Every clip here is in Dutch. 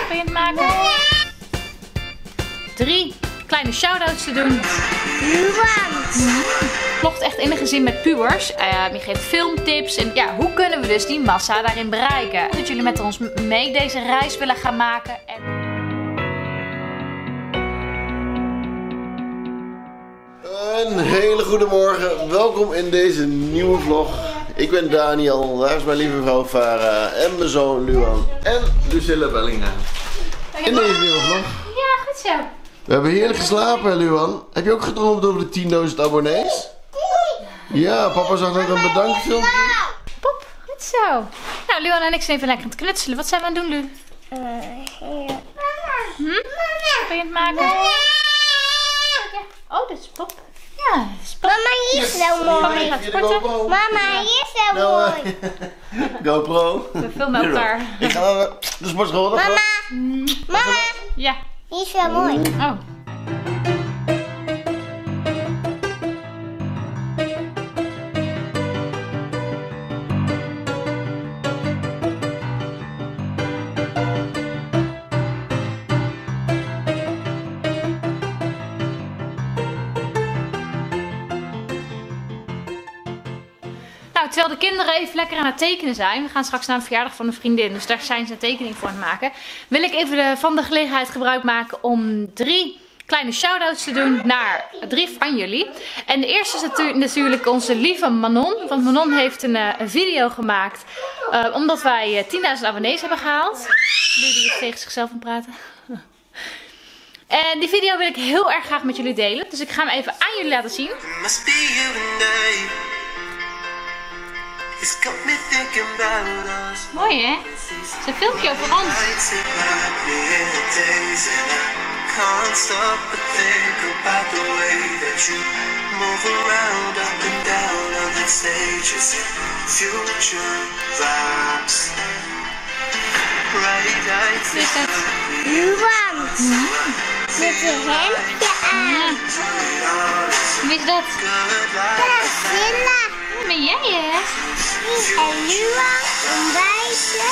Ben je het maken? 3 kleine shout-outs te doen. Vlogt echt in een gezin met pubers. Je geeft filmtips. En ja, hoe kunnen we dus die massa daarin bereiken? Dat jullie met ons mee deze reis willen gaan maken. Een hele goede morgen. Welkom in deze nieuwe vlog. Ik ben Daniel. Daar is mijn lieve vrouw Farah. En mijn zoon Luan. En Lucilla Bellingham. In deze nieuwe vlog. Ja, goed zo. We hebben heerlijk geslapen, Luan. Heb je ook gedroomd over de 10.000 abonnees? Ja, papa zag net een bedankfilmpje. Pop, goed zo. Nou, Luan en ik zijn even lekker aan het knutselen. Wat zijn we aan het doen, Lu? Ben je het maken? Oh, dit is Pop. Ja, dat is Pop. Mama, hier is zo mooi. Mama, hier is zo mooi. GoPro. We filmen elkaar. Ik ga naar de sportschool. Mama, mama, Ja. hier is zo mooi. Oh. Nou, terwijl de kinderen even lekker aan het tekenen zijn. We gaan straks naar een verjaardag van een vriendin. Dus daar zijn ze een tekening voor aan het maken. Wil ik even van de gelegenheid gebruik maken om 3 kleine shout-outs te doen naar 3 van jullie. En de eerste is natuurlijk onze lieve Manon. Want Manon heeft een video gemaakt. Omdat wij 10.000 abonnees hebben gehaald. Die is tegen zichzelf aan het praten. En die video wil ik heel erg graag met jullie delen. Dus ik ga hem even aan jullie laten zien. Mooi hè? Het is een filmpje over ons. Luan, met je hemdje aan. Wie is dat? Priscilla. Ben jij hè? En Luan, een wijsje.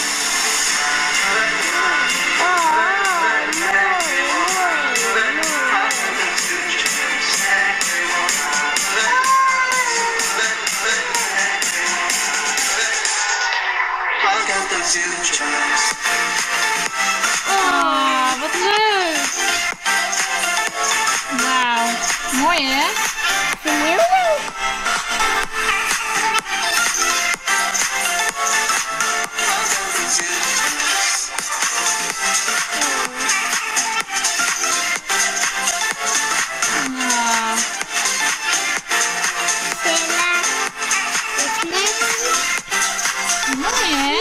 Oh, mooi, mooi, mooi. Oh, wat leuk. Wauw, mooi hè? Vind je heel leuk? Mooi hè?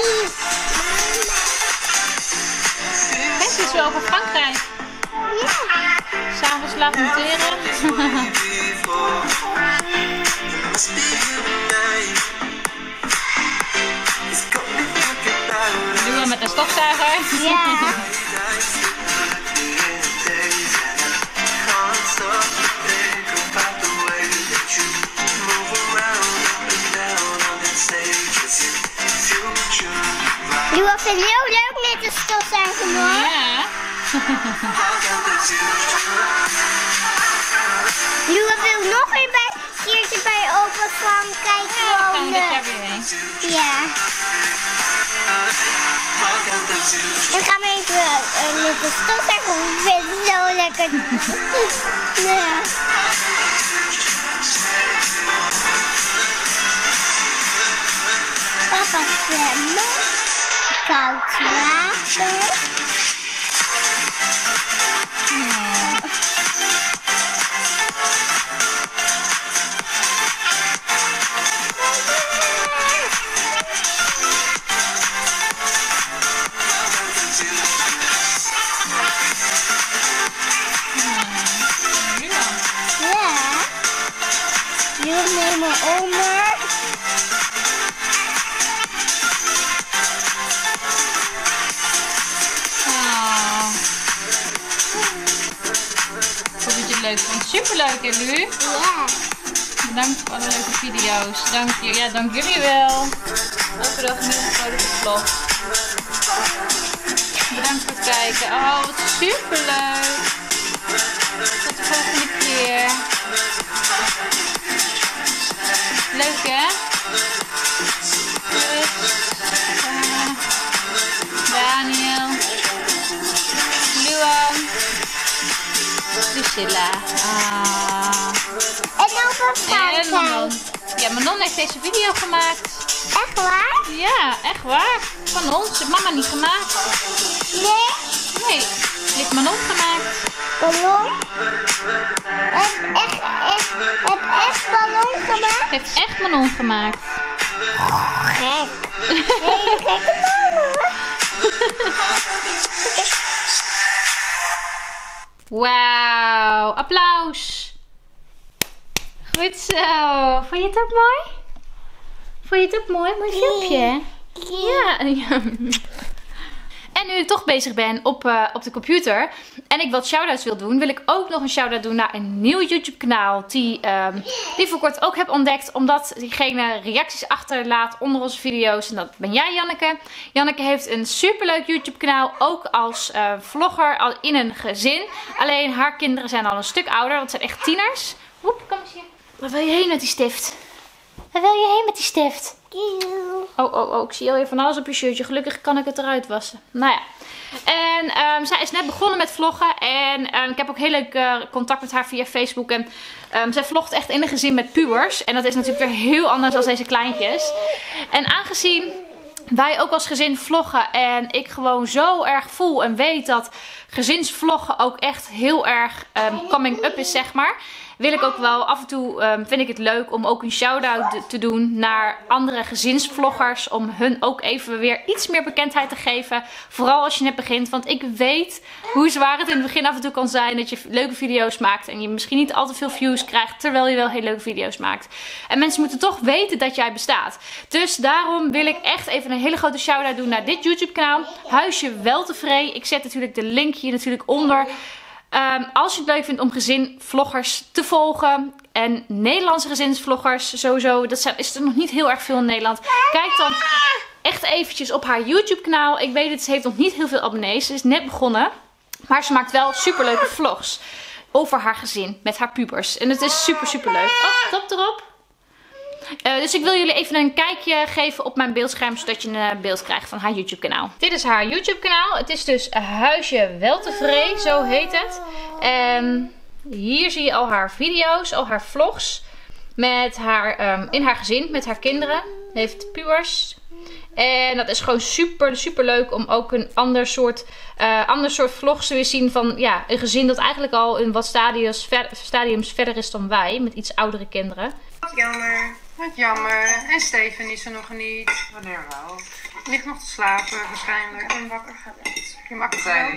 Kijk, dit is wel over Frankrijk. S'avonds laat monteren. Doen we met een stofzuiger. Ja. Luan vindt het heel leuk met de stofzuiger, hoor. Ja. Luan wil nog weer bij een keertje bij opa Frankrijk Gaan we dit wonen. jaar weer heen. Ja. Dan gaan we even met de stofzuiger. Ik vind het zo lekker. Ja. Papa zwemmen. Koud water. Jullie nemen onder. Vond je het leuk? Vond je het superleuk hè, Lu? Ja. Bedankt voor alle leuke video's. Dank jullie wel. Elke dag een nieuwe vrolijke vlog. Bedankt voor het kijken. Oh, wat superleuk. Tot de volgende keer. Leuk hè? Daniel. Luan. Lucilla. En ook een En Manon. Ja, Manon heeft deze video gemaakt. Echt waar? Ja, echt waar. Van ons. Heeft mama niet gemaakt. Nee. Nee, heeft Manon gemaakt. Ballon? Heb echt ballon gemaakt? Heeft echt Manon gemaakt. Gek. Hele gekke ballon. Wauw, applaus. Goed zo. Vond je het ook mooi? Vond je het ook mooi? Mooi filmpje. Ja. En nu ik toch bezig ben op de computer en ik wat shout-outs wil doen, wil ik ook nog een shout-out doen naar een nieuw YouTube kanaal die voor kort ook heb ontdekt, omdat diegene reacties achterlaat onder onze video's. En dat ben jij, Janneke. Janneke heeft een superleuk YouTube kanaal, ook als vlogger al in een gezin. Alleen haar kinderen zijn al een stuk ouder, want het zijn echt tieners. Woep, kom eens hier. Waar wil je heen met die stift? Waar wil je heen met die stift? Oh, ik zie alweer van alles op je shirtje. Gelukkig kan ik het eruit wassen. Nou ja. En zij is net begonnen met vloggen. En ik heb ook heel leuk contact met haar via Facebook. En zij vlogt echt in een gezin met pubers. En dat is natuurlijk weer heel anders dan deze kleintjes. En aangezien wij ook als gezin vloggen en ik gewoon zo erg voel en weet dat gezinsvloggen ook echt heel erg coming up is, zeg maar, wil ik ook wel af en toe, vind ik het leuk om ook een shout-out te doen naar andere gezinsvloggers. Om hun ook even weer iets meer bekendheid te geven. Vooral als je net begint. Want ik weet hoe zwaar het in het begin af en toe kan zijn. Dat je leuke video's maakt. En je misschien niet al te veel views krijgt. Terwijl je wel hele leuke video's maakt. En mensen moeten toch weten dat jij bestaat. Dus daarom wil ik echt even een hele grote shout-out doen naar dit YouTube kanaal. Huisje Weltevree. Ik zet natuurlijk de link hier natuurlijk onder. Als je het leuk vindt om gezinvloggers te volgen en Nederlandse gezinsvloggers sowieso, is er nog niet heel erg veel in Nederland. Kijk dan echt eventjes op haar YouTube kanaal. Ik weet het, ze heeft nog niet heel veel abonnees. Ze is net begonnen, maar ze maakt wel superleuke vlogs over haar gezin met haar pubers. En het is super leuk. Oh, stop erop. Dus ik wil jullie even een kijkje geven op mijn beeldscherm, zodat je een beeld krijgt van haar YouTube kanaal. Dit is haar YouTube kanaal. Het is dus Huisje Weltevree, zo heet het. En hier zie je al haar video's, al haar vlogs. Met haar, in haar gezin, met haar kinderen. Heeft pubers. En dat is gewoon super leuk om ook een ander soort vlogs te weer zien van ja, een gezin dat eigenlijk al in wat stadiums verder is dan wij. Met iets oudere kinderen. Wat jammer. En Steven is er nog niet. Wanneer wel? Ligt nog te slapen waarschijnlijk. En wakker gaat het. Heb je hem achtergelaten?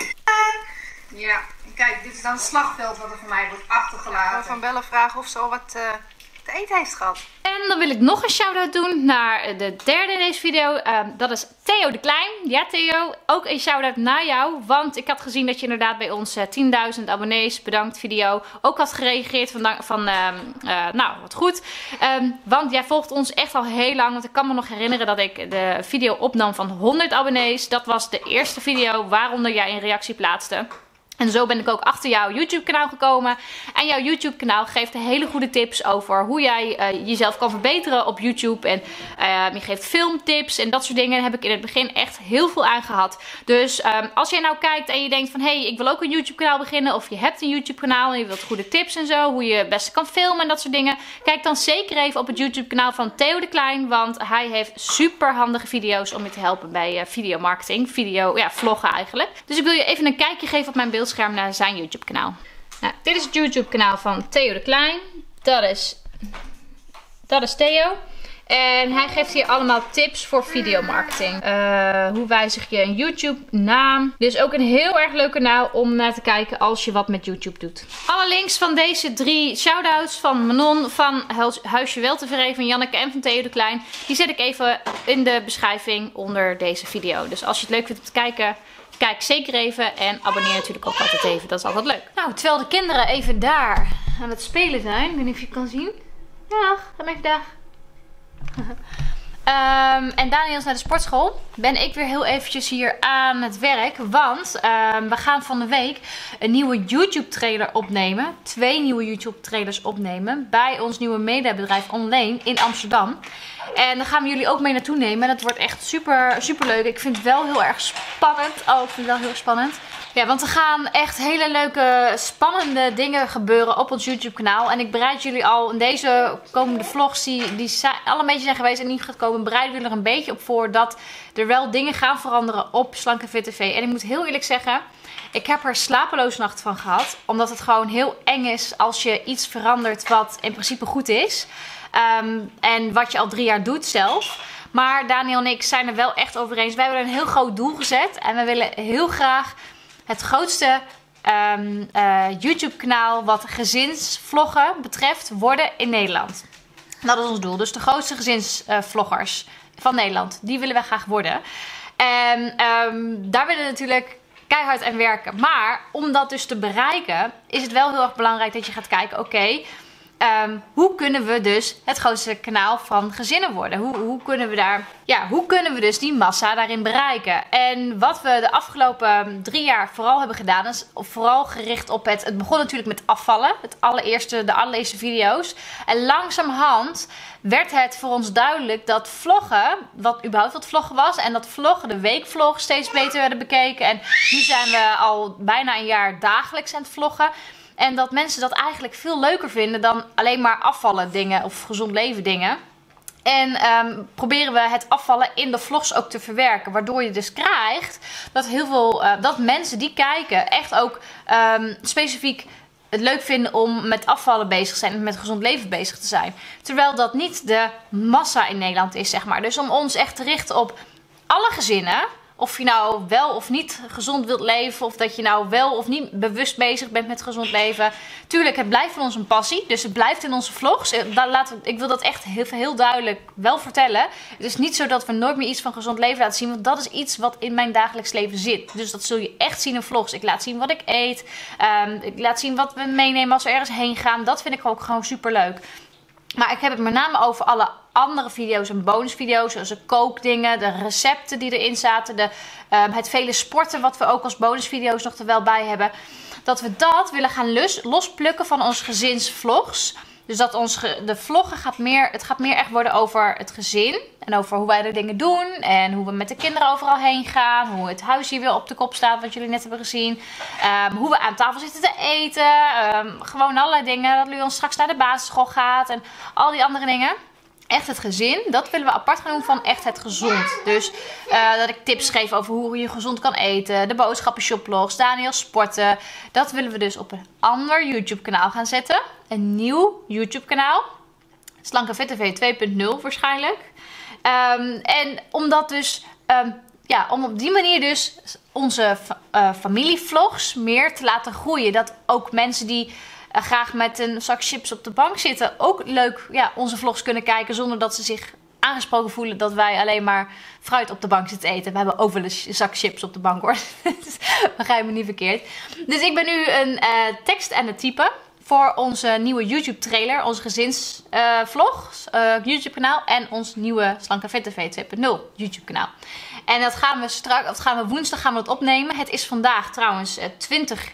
Ja. Kijk, dit is dan het slagveld wat er voor mij wordt achtergelaten. Ik wil van Belle vragen of ze al wat te eten heeft gehad. En dan wil ik nog een shout-out doen naar de derde in deze video. Dat is Theo de Klein. Ja, Theo, ook een shout-out naar jou. Want ik had gezien dat je inderdaad bij ons 10.000 abonnees, bedankt video, ook had gereageerd van nou, wat goed. Want jij volgt ons echt al heel lang. Want ik kan me nog herinneren dat ik de video opnam van 100 abonnees. Dat was de eerste video waaronder jij een reactie plaatste. En zo ben ik ook achter jouw YouTube kanaal gekomen. En jouw YouTube kanaal geeft hele goede tips over hoe jij jezelf kan verbeteren op YouTube. En je geeft filmtips en dat soort dingen. Daar heb ik in het begin echt heel veel aan gehad. Dus als jij nou kijkt en je denkt van hé, ik wil ook een YouTube kanaal beginnen. Of je hebt een YouTube kanaal en je wilt goede tips en zo. Hoe je het beste kan filmen en dat soort dingen. Kijk dan zeker even op het YouTube kanaal van Theo de Klein. Want hij heeft super handige video's om je te helpen bij videomarketing. Vloggen eigenlijk. Dus ik wil je even een kijkje geven op mijn beeld. Scherm naar zijn YouTube kanaal. Nou, dit is het YouTube kanaal van Theo de Klein. Dat is Theo. En hij geeft hier allemaal tips voor videomarketing. Hoe wijzig je een YouTube naam. Dit is ook een heel erg leuk kanaal om naar te kijken als je wat met YouTube doet. Alle links van deze 3 shoutouts van Manon, van Huisje Weltevree, van Janneke en van Theo de Klein. Die zet ik even in de beschrijving onder deze video. Dus als je het leuk vindt om te kijken, kijk zeker even en abonneer natuurlijk ook altijd even. Dat is altijd leuk. Nou, terwijl de kinderen even daar aan het spelen zijn. Ik weet niet of je het kan zien. Dag, ga maar even dag. En Daniel is naar de sportschool. Ben ik weer heel eventjes hier aan het werk. Want we gaan van de week een nieuwe YouTube trailer opnemen. 2 nieuwe YouTube trailers opnemen. Bij ons nieuwe mediabedrijf Online in Amsterdam. En daar gaan we jullie ook mee naartoe nemen. En dat wordt echt super, super leuk. Ik vind het wel heel erg spannend. Oh, ik vind het wel heel erg spannend. Ja, want er gaan echt hele leuke, spannende dingen gebeuren op ons YouTube kanaal. En ik bereid jullie al in deze komende vlogs, die al een beetje zijn geweest en niet gaat komen, bereid jullie er een beetje op voor dat er wel dingen gaan veranderen op Slanke Fit TV. En ik moet heel eerlijk zeggen, ik heb er slapeloze nachten van gehad. Omdat het gewoon heel eng is als je iets verandert wat in principe goed is. En wat je al 3 jaar doet zelf. Maar Daniel en ik zijn er wel echt over eens. Wij hebben een heel groot doel gezet. En we willen heel graag het grootste YouTube kanaal wat gezinsvloggen betreft worden in Nederland. Dat is ons doel. Dus de grootste gezinsvloggers van Nederland. Die willen wij graag worden. En daar willen we natuurlijk keihard aan werken. Maar om dat dus te bereiken is het wel heel erg belangrijk dat je gaat kijken. Oké, hoe kunnen we dus het grootste kanaal van gezinnen worden? Hoe kunnen we daar, ja, hoe kunnen we dus die massa daarin bereiken? En wat we de afgelopen 3 jaar vooral hebben gedaan, is vooral gericht op het begon natuurlijk met afvallen. De allereerste video's. En langzamerhand werd het voor ons duidelijk dat vloggen, wat überhaupt wat vloggen was, en dat vloggen, de weekvlog, steeds beter werden bekeken. En nu zijn we al bijna een jaar dagelijks aan het vloggen. En dat mensen dat eigenlijk veel leuker vinden dan alleen maar afvallen dingen of gezond leven dingen. En proberen we het afvallen in de vlogs ook te verwerken. Waardoor je dus krijgt dat heel veel dat mensen die kijken echt ook specifiek het leuk vinden om met afvallen bezig te zijn en met gezond leven bezig te zijn. Terwijl dat niet de massa in Nederland is, zeg maar. Dus om ons echt te richten op alle gezinnen. Of je nou wel of niet gezond wilt leven. Of dat je nou wel of niet bewust bezig bent met gezond leven. Tuurlijk, het blijft van ons een passie. Dus het blijft in onze vlogs. Ik wil dat echt heel duidelijk wel vertellen. Het is niet zo dat we nooit meer iets van gezond leven laten zien. Want dat is iets wat in mijn dagelijks leven zit. Dus dat zul je echt zien in vlogs. Ik laat zien wat ik eet. Ik laat zien wat we meenemen als we ergens heen gaan. Dat vind ik ook gewoon super leuk. Maar ik heb het met name over alle andere video's en bonusvideo's. Zoals de kookdingen, de recepten die erin zaten. Het vele sporten wat we ook als bonusvideo's nog er wel bij hebben. Dat we dat willen gaan losplukken van onze gezinsvlogs. Dus dat de vloggen gaat meer echt worden over het gezin. En over hoe wij de dingen doen. En hoe we met de kinderen overal heen gaan. Hoe het huis hier weer op de kop staat, wat jullie net hebben gezien. Hoe we aan tafel zitten te eten. Gewoon allerlei dingen. Dat Luan straks naar de basisschool gaat. En al die andere dingen. Echt het gezin, dat willen we apart gaan doen van echt het gezond. Dus dat ik tips geef over hoe je gezond kan eten. De boodschappen shoplogs, Daniel sporten. Dat willen we dus op een ander YouTube kanaal gaan zetten. Een nieuw YouTube kanaal. Slanke Fit TV 2.0 waarschijnlijk. En om dat dus, om op die manier dus onze familievlogs meer te laten groeien. Dat ook mensen die graag met een zak chips op de bank zitten ook leuk onze vlogs kunnen kijken zonder dat ze zich aangesproken voelen dat wij alleen maar fruit op de bank zitten eten. We hebben ook wel een zak chips op de bank hoor. Begrijp me niet verkeerd. Dus ik ben nu een tekst aan het typen voor onze nieuwe YouTube trailer, onze gezinsvlogs YouTube kanaal en ons nieuwe Slanke Fit TV 2.0 YouTube kanaal. En dat gaan we woensdag dat opnemen. Het is vandaag trouwens 20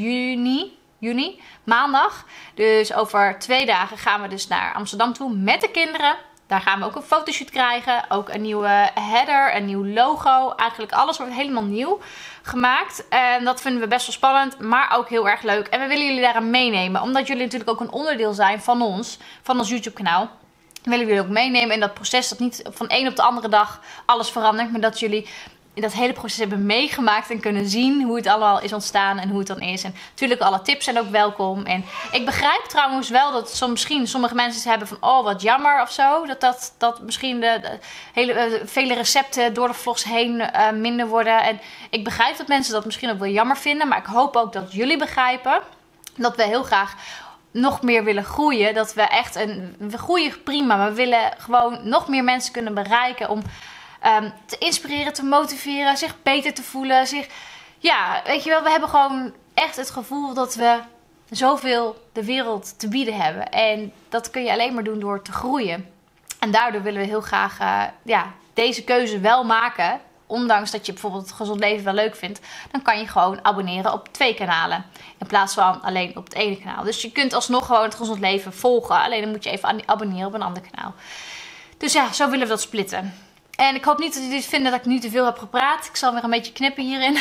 juni, maandag. Dus over 2 dagen gaan we dus naar Amsterdam toe met de kinderen. Daar gaan we ook een fotoshoot krijgen. Ook een nieuwe header, een nieuw logo. Eigenlijk alles wordt helemaal nieuw gemaakt. En dat vinden we best wel spannend, maar ook heel erg leuk. En we willen jullie daaraan meenemen. Omdat jullie natuurlijk ook een onderdeel zijn van ons YouTube kanaal. Willen jullie ook meenemen in dat proces. Dat niet van de een op de andere dag alles verandert. Maar dat jullie dat hele proces hebben meegemaakt en kunnen zien hoe het allemaal is ontstaan en hoe het dan is. En natuurlijk alle tips zijn ook welkom. En ik begrijp trouwens wel dat misschien sommige mensen hebben van oh wat jammer of zo. Dat misschien de vele recepten door de vlogs heen minder worden. En ik begrijp dat mensen dat misschien ook wel jammer vinden. Maar ik hoop ook dat jullie begrijpen dat we heel graag nog meer willen groeien. Dat we echt we groeien prima, maar we willen gewoon nog meer mensen kunnen bereiken om te inspireren, te motiveren, zich beter te voelen. Weet je wel, we hebben gewoon echt het gevoel dat we zoveel de wereld te bieden hebben. En dat kun je alleen maar doen door te groeien. En daardoor willen we heel graag deze keuze wel maken. Ondanks dat je bijvoorbeeld het gezond leven wel leuk vindt, dan kan je gewoon abonneren op 2 kanalen. In plaats van alleen op het ene kanaal. Dus je kunt alsnog gewoon het gezond leven volgen. Alleen dan moet je even abonneren op een ander kanaal. Dus ja, zo willen we dat splitten. En ik hoop niet dat jullie vinden dat ik nu te veel heb gepraat. Ik zal weer een beetje knippen hierin.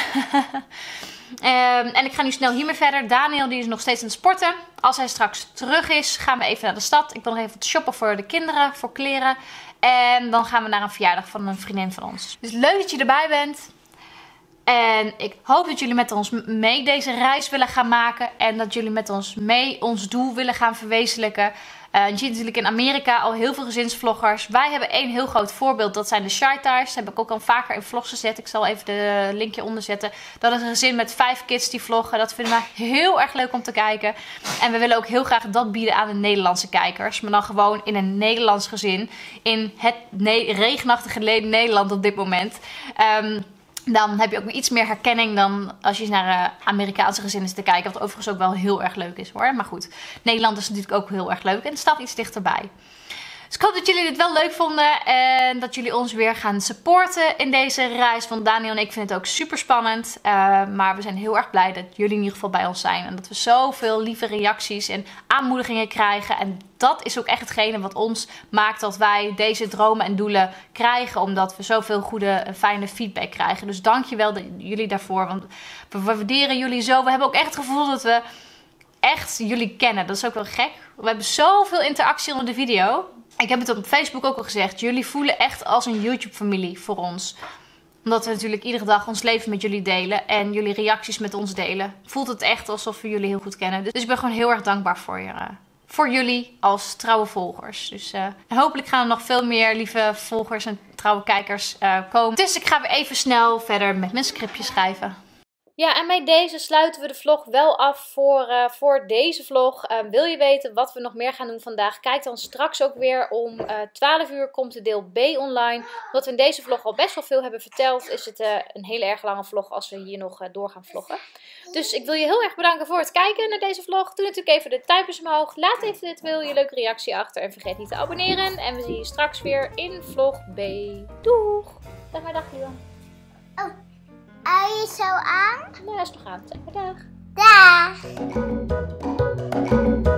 En ik ga nu snel hiermee verder. Daniel die is nog steeds aan het sporten. Als hij straks terug is, gaan we even naar de stad. Ik wil nog even wat shoppen voor de kinderen, voor kleren. En dan gaan we naar een verjaardag van een vriendin van ons. Dus leuk dat je erbij bent. En ik hoop dat jullie met ons mee deze reis willen gaan maken. En dat jullie met ons mee ons doel willen gaan verwezenlijken. Je ziet natuurlijk in Amerika al heel veel gezinsvloggers. Wij hebben één heel groot voorbeeld. Dat zijn de Shy Ties. Dat heb ik ook al vaker in vlogs gezet. Ik zal even de linkje onder zetten. Dat is een gezin met 5 kids die vloggen. Dat vinden we heel erg leuk om te kijken. En we willen ook heel graag dat bieden aan de Nederlandse kijkers. Maar dan gewoon in een Nederlands gezin. In het regenachtige Nederland op dit moment. Dan heb je ook iets meer herkenning dan als je naar Amerikaanse gezinnen zit te kijken. Wat overigens ook wel heel erg leuk is hoor. Maar goed, Nederland is natuurlijk ook heel erg leuk. En het staat iets dichterbij. Dus ik hoop dat jullie dit wel leuk vonden. En dat jullie ons weer gaan supporten in deze reis. Want Daniel en ik vinden het ook super spannend. Maar we zijn heel erg blij dat jullie in ieder geval bij ons zijn. En dat we zoveel lieve reacties en aanmoedigingen krijgen. En dat is ook echt hetgene wat ons maakt dat wij deze dromen en doelen krijgen. Omdat we zoveel goede en fijne feedback krijgen. Dus dankjewel jullie daarvoor. Want we waarderen jullie zo. We hebben ook echt het gevoel dat we echt jullie kennen. Dat is ook wel gek. We hebben zoveel interactie onder de video. Ik heb het op Facebook ook al gezegd. Jullie voelen echt als een YouTube-familie voor ons. Omdat we natuurlijk iedere dag ons leven met jullie delen. En jullie reacties met ons delen. Voelt het echt alsof we jullie heel goed kennen. Dus ik ben gewoon heel erg dankbaar voor jullie als trouwe volgers. Dus en hopelijk gaan er nog veel meer lieve volgers en trouwe kijkers komen. Dus ik ga weer even snel verder met mijn scriptje schrijven. Ja, en bij deze sluiten we de vlog wel af voor deze vlog. Wil je weten wat we nog meer gaan doen vandaag? Kijk dan straks ook weer om 12 uur komt de deel B online. Omdat we in deze vlog al best wel veel hebben verteld, is het een hele erg lange vlog als we hier nog door gaan vloggen. Dus ik wil je heel erg bedanken voor het kijken naar deze vlog. Doe natuurlijk even de duimpjes omhoog. Laat eventueel je leuke reactie achter. En vergeet niet te abonneren. En we zien je straks weer in vlog B. Doeg! Zeg maar dag, Lian. Oh, hou je zo aan? Nou, dat is nog aan. Zeg maar dag. Dag!